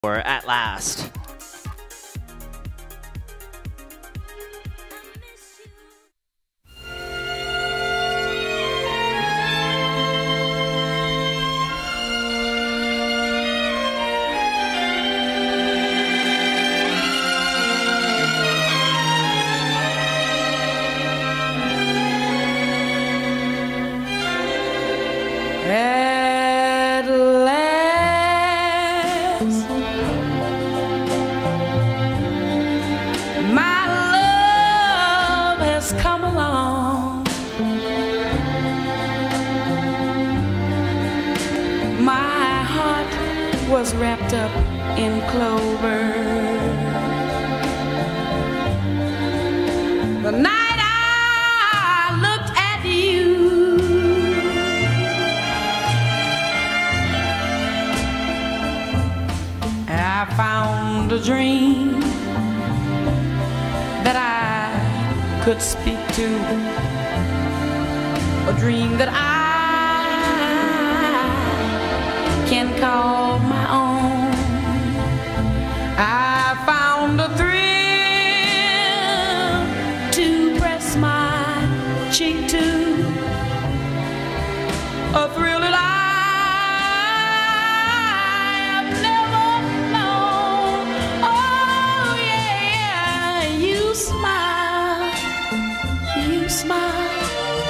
Or At Last. At last, my love has come along. My heart was wrapped up in clover. The night I looked at you, I found a dream that I could speak to, a dream that I can call my own. I found a thrill to press my cheek to, a thrill that I smile.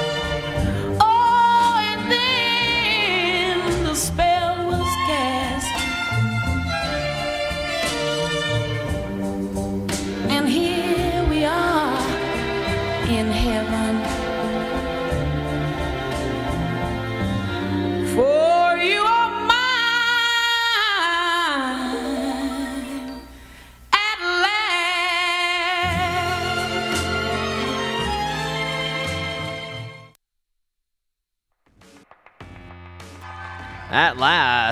Oh, and then the spell was cast, and here we are in heaven. For you are mine at last. At Last.